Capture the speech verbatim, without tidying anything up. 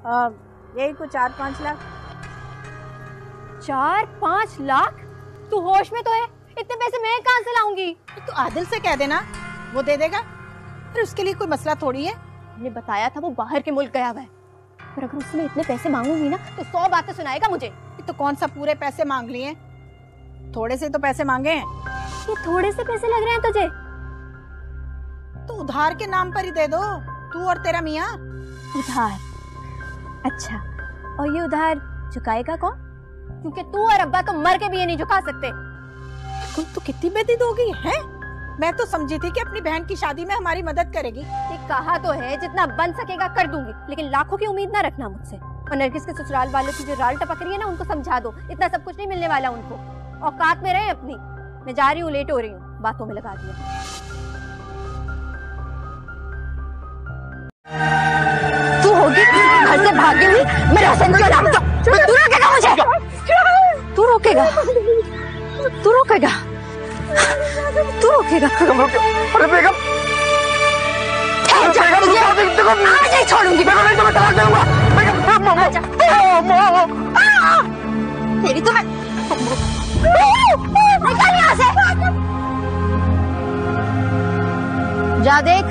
यही कुछ चार पाँच लाख। चार पाँच लाख? तू होश में तो है? इतने पैसे मैं कहाँ से लाऊंगी? तो आदिल से कह देना, वो दे देगा। फिर उसके लिए कोई मसला थोड़ी है। मैंने बताया था वो बाहर के मुल्क गया हुआ है, पर अगर उसमें इतने पैसे मांगूंगी ना तो सौ बातें सुनाएगा मुझे। तो कौन सा पूरे पैसे मांग लिए? थोड़े से तो पैसे मांगे हैं। ये थोड़े से पैसे लग रहे हैं तुझे? तो उधार के नाम पर ही दे दो, तू और तेरा मियाँ। उधार? अच्छा, और ये उधार चुकाएगा कौन? क्योंकि तू और अब्बा तो मर के भी ये नहीं चुका सकते। तुम तो कितनी बेदीद हो गई है। मैं तो समझी थी कि अपनी बहन की शादी में हमारी मदद करेगी। ये कहा तो है जितना बन सकेगा कर दूंगी, लेकिन लाखों की उम्मीद ना रखना मुझसे। और नरगिस के ससुराल वालों की जो राल टपक रही है ना, उनको समझा दो इतना सब कुछ नहीं मिलने वाला उनको। औकात में रहे अपनी। मैं जा रही हूँ, लेट हो रही हूँ, बातों में लगा दिया। तू होगी घर से भागी हुई मेरे हसन को लाभ। तू रोकेगा मुझे? तू रोकेगा? तू रोकेगा? तू रोकेगा? अरे बेगम, आज नहीं छोड़ूंगी। मैं तुम्हें तलाक दूंगा। तेरी तो मैं निकल यहाँ से। जा देख